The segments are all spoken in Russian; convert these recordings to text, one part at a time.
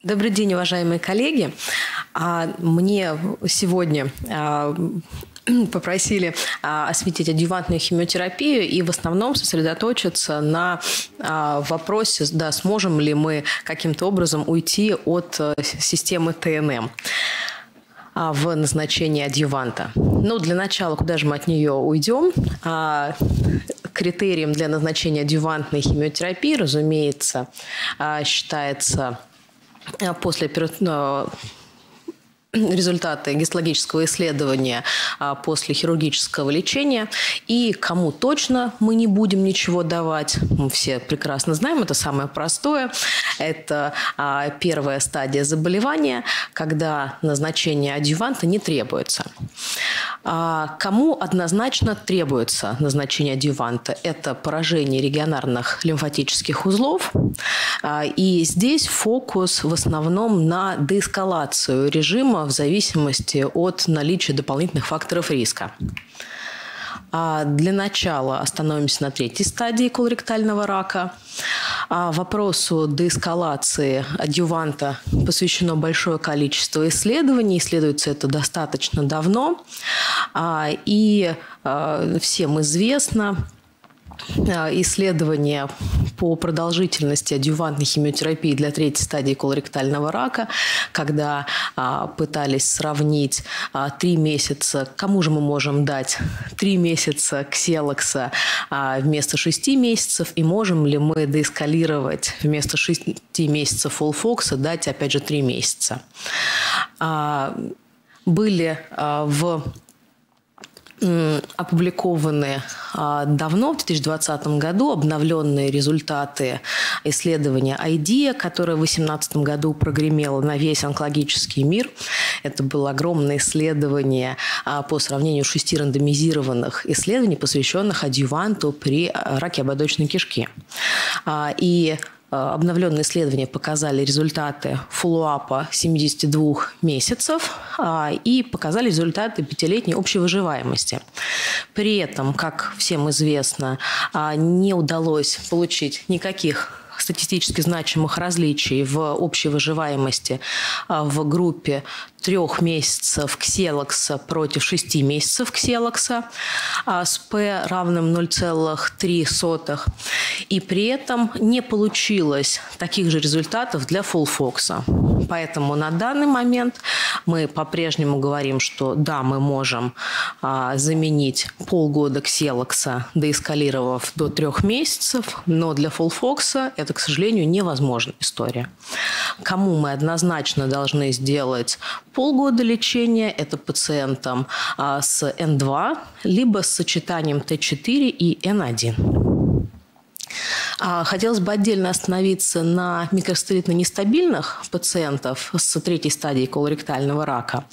Добрый день, уважаемые коллеги. Мне сегодня попросили осветить адъювантную химиотерапию и в основном сосредоточиться на вопросе, да, сможем ли мы каким-то образом уйти от системы ТНМ в назначении адъюванта. Ну, для начала, куда же мы от нее уйдем? Критерием для назначения адъювантной химиотерапии, разумеется, считается после результаты гистологического исследования после хирургического лечения. И кому точно мы не будем ничего давать, мы все прекрасно знаем, это самое простое. Это первая стадия заболевания, когда назначение адъюванта не требуется. Кому однозначно требуется назначение адъюванта? Это поражение регионарных лимфатических узлов. И здесь фокус в основном на деэскалацию режима в зависимости от наличия дополнительных факторов риска. Для начала остановимся на третьей стадии колоректального рака. Вопросу деэскалации адъюванта посвящено большое количество исследований. Исследуется это достаточно давно. И всем известно исследования по продолжительности адъювантной химиотерапии для третьей стадии колоректального рака, когда пытались сравнить 3 месяца, кому же мы можем дать 3 месяца кселокса вместо 6 месяцев, и можем ли мы деэскалировать вместо 6 месяцев фолфокса дать, опять же, 3 месяца. Были опубликованы давно, в 2020 году, обновленные результаты исследования IDEA, которое в 2018 году прогремело на весь онкологический мир. Это было огромное исследование по сравнению 6 рандомизированных исследований, посвященных адъюванту при раке ободочной кишки. И обновленные исследования показали результаты фоллоуапа 72 месяцев и показали результаты 5-летней общей выживаемости. При этом, как всем известно, не удалось получить никаких статистически значимых различий в общей выживаемости в группе 3 месяцев кселокса против 6 месяцев кселокса с P равным 0,3. И при этом не получилось таких же результатов для фолфокса. Поэтому на данный момент мы по-прежнему говорим, что да, мы можем заменить полгода кселокса, деэскалировав до 3 месяцев, но для фолфокса это, к сожалению, невозможная история. Кому мы однозначно должны сделать полгода лечения, это пациентам с N2, либо с сочетанием Т4 и N1. Хотелось бы отдельно остановиться на микростеллитно нестабильных пациентов с 3-й стадией колоректального рака.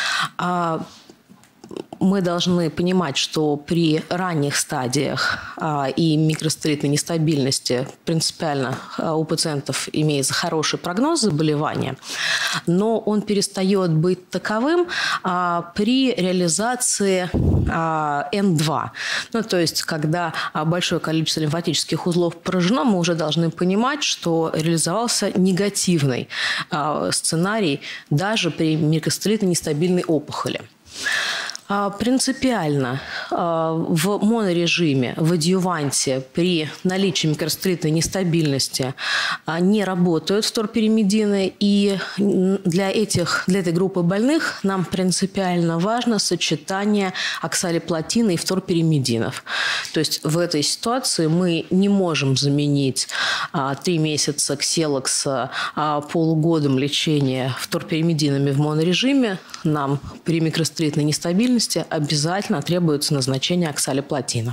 Мы должны понимать, что при ранних стадиях и микростеллитной нестабильности принципиально у пациентов имеется хороший прогноз заболевания, но он перестает быть таковым при реализации N2. Ну, то есть, когда большое количество лимфатических узлов поражено, мы уже должны понимать, что реализовался негативный сценарий даже при микростеллитной нестабильной опухоли. Принципиально в монорежиме, в адъюванте при наличии микростеллитной нестабильности не работают вторпиримидины, и для этой группы больных нам принципиально важно сочетание оксалиплатина и вторпиримидинов. То есть в этой ситуации мы не можем заменить 3 месяца кселокса полугодом лечения вторпиримидинами в монорежиме. Нам при микростеллитной нестабильности обязательно требуется назначение оксалиплатина.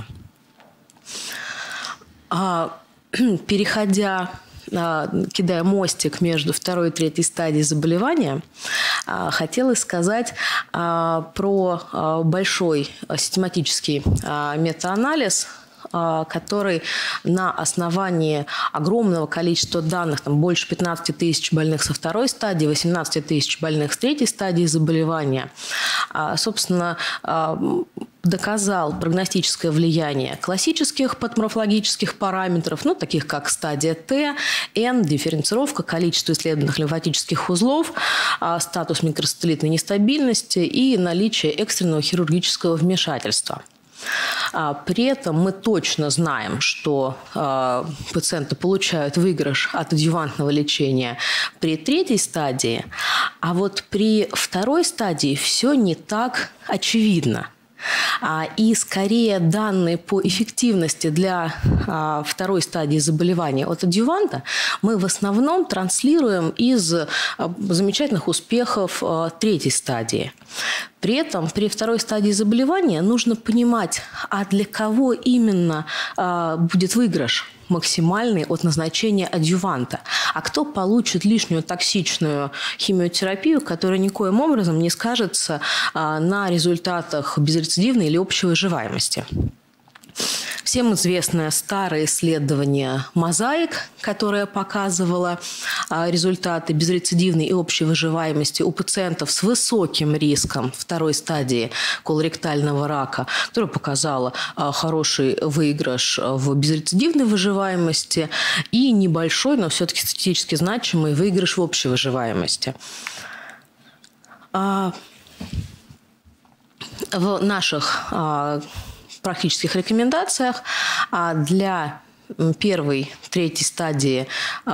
Переходя, кидая мостик между 2-й и 3-й стадией заболевания, хотелось сказать про большой систематический метаанализ который на основании огромного количества данных, там больше 15 тысяч больных со второй стадии, 18 тысяч больных с третьей стадии заболевания, собственно, доказал прогностическое влияние классических подморфологических параметров, таких как стадия Т, Н, дифференцировка, количество исследованных лимфатических узлов, статус микросателлитной нестабильности и наличие экстренного хирургического вмешательства. При этом мы точно знаем, что пациенты получают выигрыш от адъювантного лечения при третьей стадии, а вот при второй стадии все не так очевидно. И скорее данные по эффективности для второй стадии заболевания от адъюванта мы в основном транслируем из замечательных успехов третьей стадии. При этом при второй стадии заболевания нужно понимать, для кого именно будет выигрыш максимальный от назначения адъюванта, а кто получит лишнюю токсичную химиотерапию, которая никоим образом не скажется на результатах безрецидивной или общей выживаемости. Всем известное старое исследование «Мозаик», которое показывало результаты безрецидивной и общей выживаемости у пациентов с высоким риском второй стадии колоректального рака, которое показало хороший выигрыш в безрецидивной выживаемости и небольшой, но все-таки статистически значимый выигрыш в общей выживаемости. В наших практических рекомендациях для первой, третьей стадии,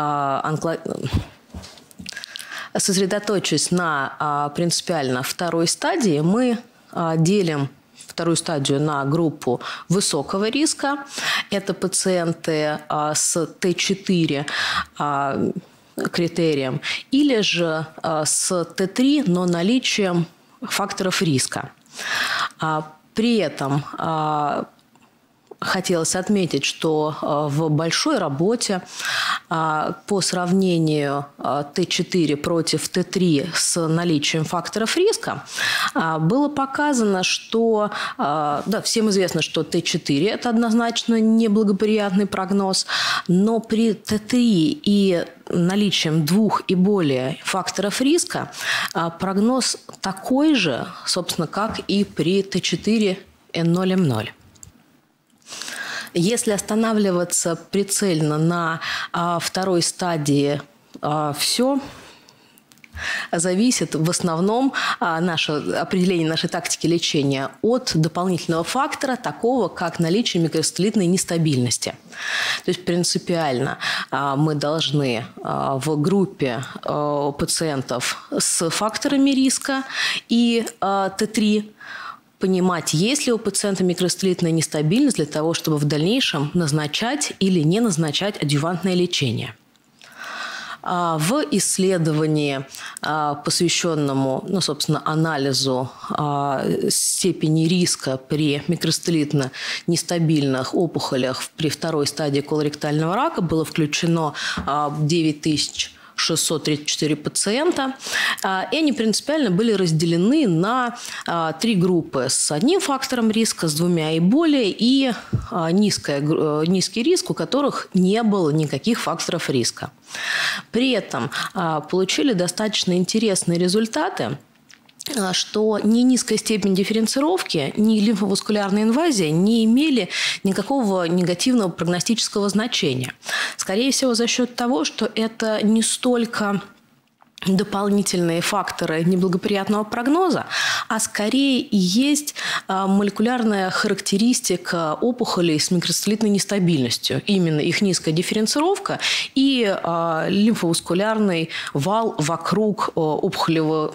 сосредоточившись на принципиально второй стадии, мы делим вторую стадию на группу высокого риска. Это пациенты с Т4 критерием или же с Т3, но наличием факторов риска. При этом хотелось отметить, что в большой работе по сравнению Т4 против Т3 с наличием факторов риска было показано, что, всем известно, что Т4 – это однозначно неблагоприятный прогноз, но при Т3 и наличием 2 и более факторов риска прогноз такой же, собственно, как и при Т4 N0M0. Если останавливаться прицельно на второй стадии, все зависит в основном определение нашей тактики лечения от дополнительного фактора, такого как наличие микросателлитной нестабильности. То есть принципиально мы должны в группе пациентов с факторами риска и Т3 понимать, есть ли у пациента микросателлитная нестабильность для того, чтобы в дальнейшем назначать или не назначать адъювантное лечение. В исследовании, посвященному, собственно, анализу степени риска при микросателлитно нестабильных опухолях при второй стадии колоректального рака, было включено 9634 пациента, и они принципиально были разделены на 3 группы с одним фактором риска, с 2 и более, и низкий риск, у которых не было никаких факторов риска. При этом получили достаточно интересные результаты, что ни низкая степень дифференцировки, ни лимфоваскулярная инвазия не имели никакого негативного прогностического значения. Скорее всего, за счет того, что это не столько дополнительные факторы неблагоприятного прогноза, а скорее и есть молекулярная характеристика опухолей с микросателлитной нестабильностью. Именно их низкая дифференцировка и лимфоваскулярный вал вокруг опухоли.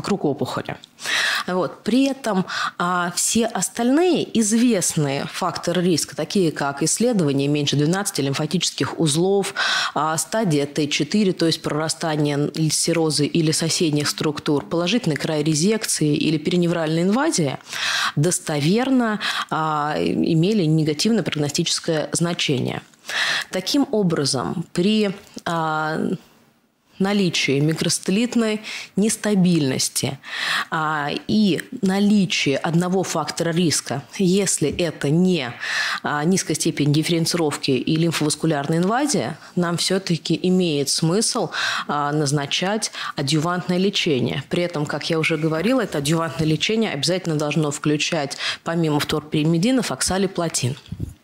При этом все остальные известные факторы риска, такие как исследование меньше 12 лимфатических узлов, стадия Т4, то есть прорастание серозы или соседних структур, положительный край резекции или периневральная инвазия, достоверно имели негативное прогностическое значение. Таким образом, при наличие микросателлитной нестабильности и наличие одного фактора риска, если это не низкая степень дифференцировки и лимфоваскулярная инвазия, нам все-таки имеет смысл назначать адъювантное лечение. При этом, как я уже говорила, это адъювантное лечение обязательно должно включать, помимо фторпиримидинов, оксалиплатин.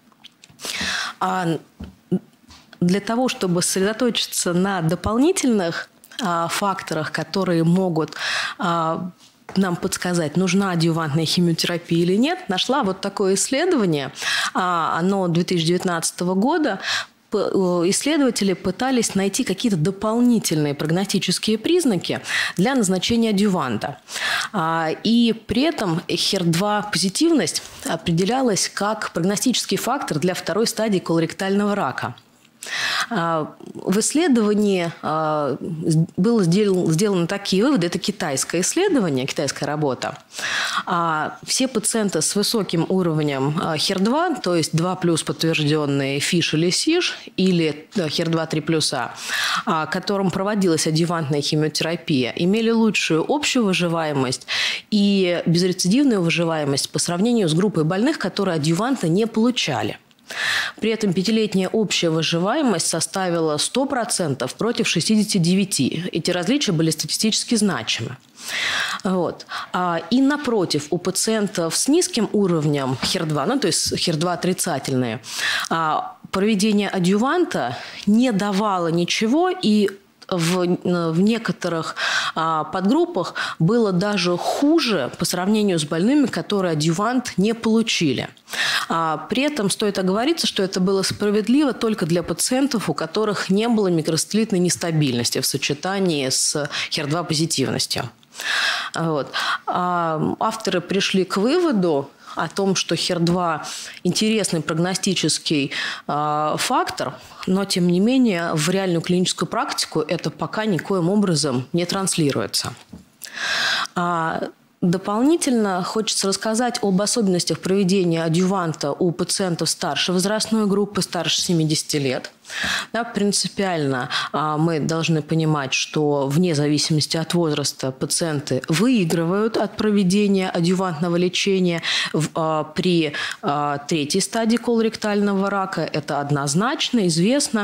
Для того, чтобы сосредоточиться на дополнительных факторах, которые могут нам подсказать, нужна адъювантная химиотерапия или нет, нашла вот такое исследование. Оно 2019 года. Исследователи пытались найти какие-то дополнительные прогностические признаки для назначения адъюванта. И при этом HER2-позитивность определялась как прогностический фактор для второй стадии колоректального рака. В исследовании было сделаны такие выводы. Это китайское исследование, китайская работа. Все пациенты с высоким уровнем HER2, то есть 2+ подтвержденные FISH или SISH, или HER2 3+, которым проводилась адъювантная химиотерапия, имели лучшую общую выживаемость и безрецидивную выживаемость по сравнению с группой больных, которые адъюванта не получали. При этом 5-летняя общая выживаемость составила 100% против 69%. Эти различия были статистически значимы. Вот. И напротив, у пациентов с низким уровнем HER2, то есть HER2 отрицательные, проведение адъюванта не давало ничего, и в некоторых подгруппах было даже хуже по сравнению с больными, которые адъювант не получили. При этом стоит оговориться, что это было справедливо только для пациентов, у которых не было микросателлитной нестабильности в сочетании с HER2-позитивностью. Вот. Авторы пришли к выводу о том, что HER2 – интересный прогностический фактор, но, тем не менее, в реальную клиническую практику это пока никоим образом не транслируется. Дополнительно хочется рассказать об особенностях проведения адъюванта у пациентов старшей возрастной группы, старше 70 лет. Принципиально мы должны понимать, что вне зависимости от возраста пациенты выигрывают от проведения адъювантного лечения при третьей стадии колоректального рака. Это однозначно известно.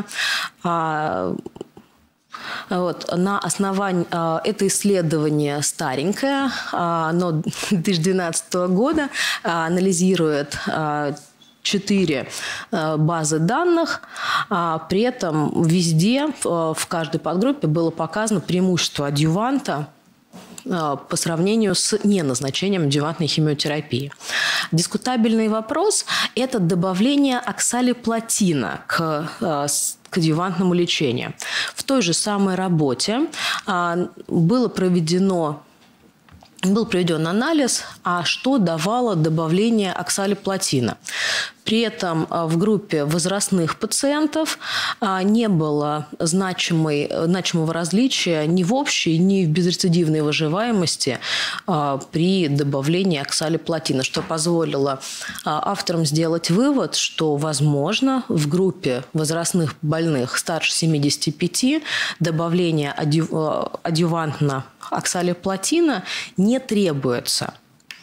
Вот, на основании это исследование старенькое, оно 2012 года, анализирует 4 базы данных. При этом везде, в каждой подгруппе было показано преимущество адъюванта по сравнению с неназначением адъювантной химиотерапии. Дискутабельный вопрос – это добавление оксалиплатина к адъювантному лечению. В той же самой работе был проведен анализ, что давало добавление оксалиплатина. При этом в группе возрастных пациентов не было значимого различия ни в общей, ни в безрецидивной выживаемости при добавлении оксалиплатина, что позволило авторам сделать вывод, что, возможно, в группе возрастных больных старше 75 добавление адъювантно оксалиплатина не требуется.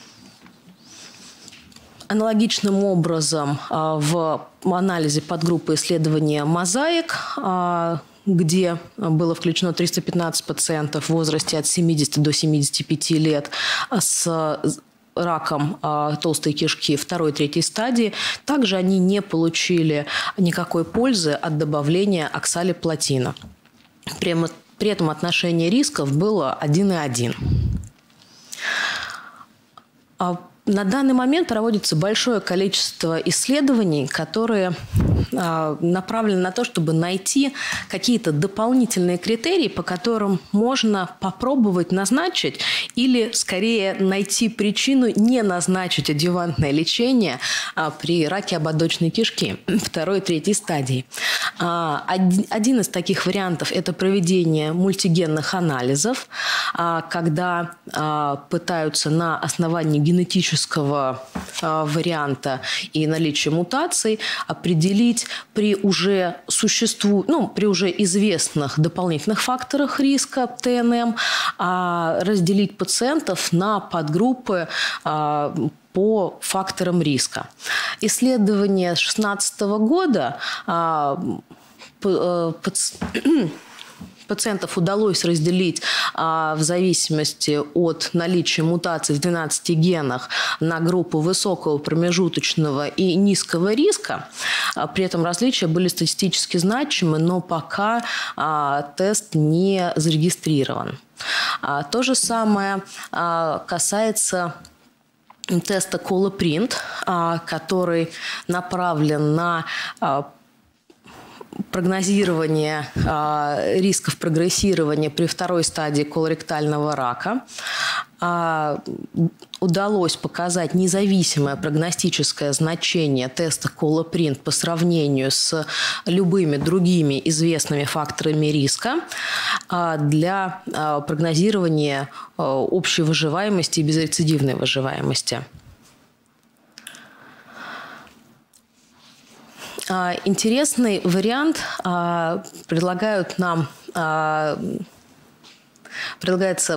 Аналогичным образом в анализе подгруппы исследования «Мозаик», где было включено 315 пациентов в возрасте от 70 до 75 лет с раком толстой кишки 2-3 стадии, также они не получили никакой пользы от добавления оксалиплатина. При этом отношение рисков было 1,1. На данный момент проводится большое количество исследований, которые направлены на то, чтобы найти какие-то дополнительные критерии, по которым можно попробовать назначить или, скорее, найти причину не назначить адъювантное лечение при раке ободочной кишки 2-3 стадии. Один из таких вариантов – это проведение мультигенных анализов, когда пытаются на основании генетического варианта и наличия мутаций определить при уже при уже известных дополнительных факторах риска ТНМ, разделить пациентов на подгруппы по факторам риска. Исследование 2016 года пациентов удалось разделить в зависимости от наличия мутаций в 12 генах на группу высокого, промежуточного и низкого риска. При этом различия были статистически значимы, но пока тест не зарегистрирован. То же самое касается теста Coloprint, который направлен на прогнозирование рисков прогрессирования при второй стадии колоректального рака. Удалось показать независимое прогностическое значение теста Coloprint по сравнению с любыми другими известными факторами риска для прогнозирования общей выживаемости и безрецидивной выживаемости. Интересный вариант предлагается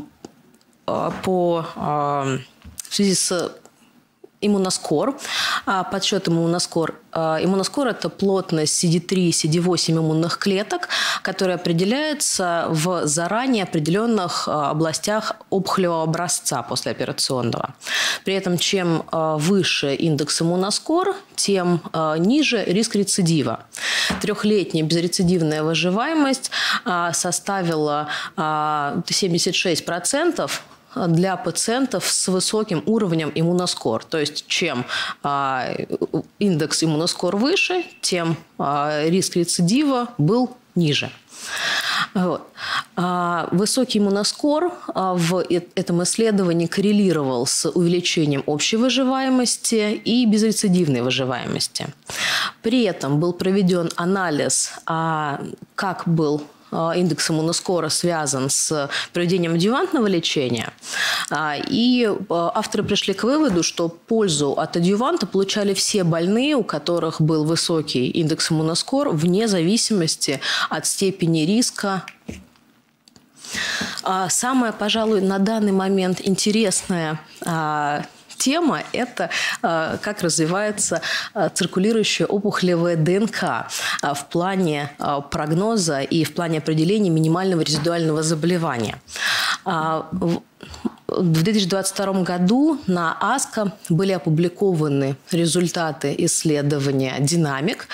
в связи с иммуноскор. Подсчет иммуноскор. Иммуноскор – это плотность CD3 и CD8 иммунных клеток, которая определяется в заранее определенных областях опухолевого образца послеоперационного. При этом, чем выше индекс иммуноскор, тем ниже риск рецидива. Трехлетняя безрецидивная выживаемость составила 76% для пациентов с высоким уровнем иммуноскор. То есть, чем индекс иммуноскор выше, тем риск рецидива был ниже. Вот. Высокий иммуноскор в этом исследовании коррелировал с увеличением общей выживаемости и безрецидивной выживаемости. При этом был проведен анализ, как был индекс иммуноскора связан с проведением адъювантного лечения. И авторы пришли к выводу, что пользу от адъюванта получали все больные, у которых был высокий индекс иммуноскор, вне зависимости от степени риска. Самая, пожалуй, на данный момент интересная тема – это как развивается циркулирующая опухолевая ДНК в плане прогноза и в плане определения минимального резидуального заболевания. В 2022 году на АСКО были опубликованы результаты исследования «Динамик»,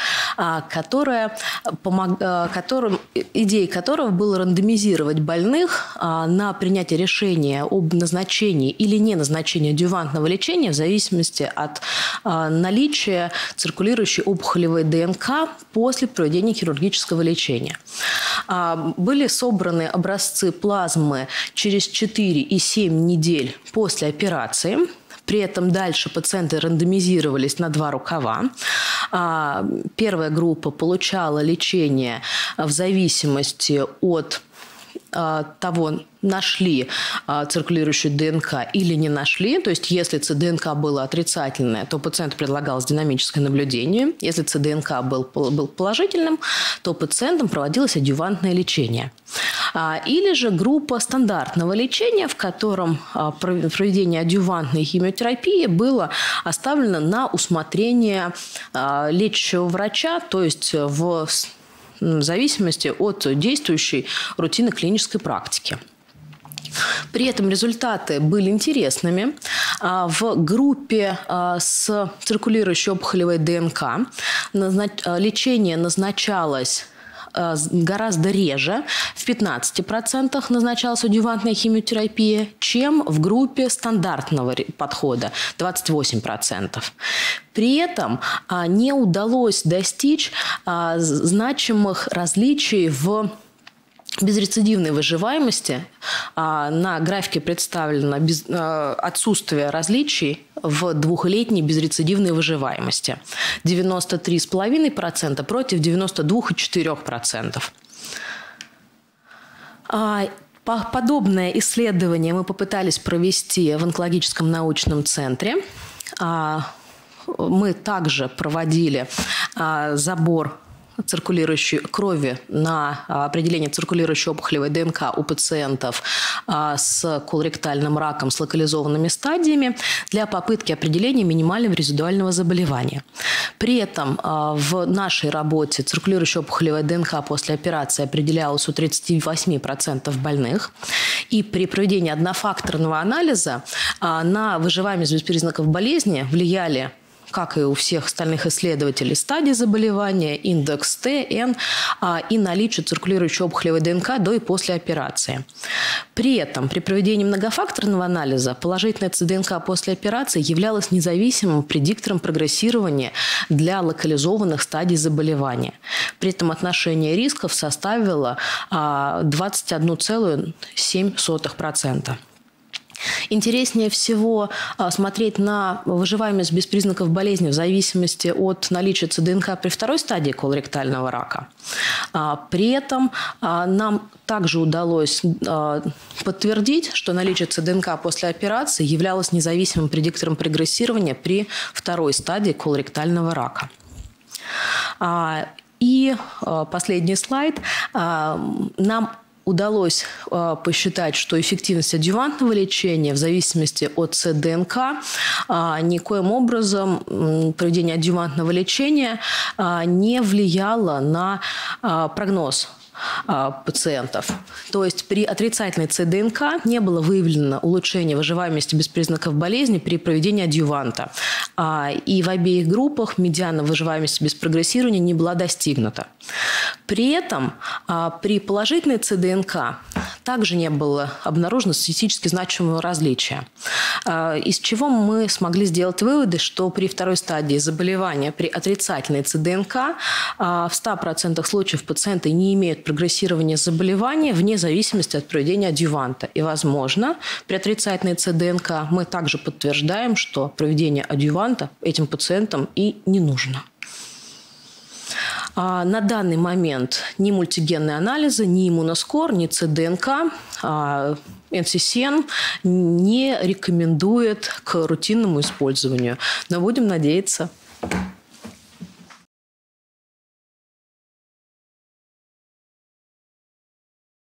идеей которого было рандомизировать больных на принятие решения об назначении или не назначении адъювантного лечения в зависимости от наличия циркулирующей опухолевой ДНК после проведения хирургического лечения. Были собраны образцы плазмы через 4 и 7 недель после операции. При этом дальше пациенты рандомизировались на 2 рукава. Первая группа получала лечение в зависимости от того, нашли циркулирующую ДНК или не нашли. То есть, если ЦДНК было отрицательное, то пациенту предлагалось динамическое наблюдение. Если ЦДНК был положительным, то пациентам проводилось адъювантное лечение. Или же группа стандартного лечения, в котором проведение адъювантной химиотерапии было оставлено на усмотрение лечащего врача, то есть в зависимости от действующей рутины клинической практики. При этом результаты были интересными. В группе с циркулирующей опухолевой ДНК лечение назначалось гораздо реже, в 15% назначалась адъювантная химиотерапия, чем в группе стандартного подхода, 28%. При этом не удалось достичь значимых различий в безрецидивной выживаемости на графике представлено отсутствие различий в двухлетней безрецидивной выживаемости. 93,5% против 92,4%. Подобное исследование мы попытались провести в онкологическом научном центре. Мы также проводили забор циркулирующей крови на определение циркулирующей опухолевой ДНК у пациентов с колоректальным раком с локализованными стадиями для попытки определения минимального резидуального заболевания. При этом в нашей работе циркулирующая опухолевая ДНК после операции определялась у 38% больных. И при проведении однофакторного анализа на выживаемость без признаков болезни влияли, как и у всех остальных исследователей, стадии заболевания, индекс Т, Н и наличие циркулирующей опухолевой ДНК до и после операции. При этом при проведении многофакторного анализа положительная ЦДНК после операции являлась независимым предиктором прогрессирования для локализованных стадий заболевания. При этом отношение рисков составило 21,7%. Интереснее всего смотреть на выживаемость без признаков болезни в зависимости от наличия ЦДНК при второй стадии колоректального рака. При этом нам также удалось подтвердить, что наличие ЦДНК после операции являлось независимым предиктором прогрессирования при второй стадии колоректального рака. И последний слайд. Нам удалось посчитать, что эффективность адъювантного лечения в зависимости от ЦДНК никоим образом проведение адъювантного лечения не влияло на прогноз пациентов. То есть при отрицательной ЦДНК не было выявлено улучшение выживаемости без признаков болезни при проведении адъюванта. И в обеих группах медиана выживаемости без прогрессирования не была достигнута. При этом при положительной ЦДНК также не было обнаружено статистически значимого различия. Из чего мы смогли сделать выводы, что при второй стадии заболевания при отрицательной ЦДНК в 100% случаев пациенты не имеют прогрессирования заболевания вне зависимости от проведения адъюванта. И, возможно, при отрицательной ЦДНК мы также подтверждаем, что проведение адъюванта этим пациентам и не нужно. На данный момент ни мультигенные анализы, ни иммуноскор, ни ЦДНК, NCCN не рекомендует к рутинному использованию. Но будем надеяться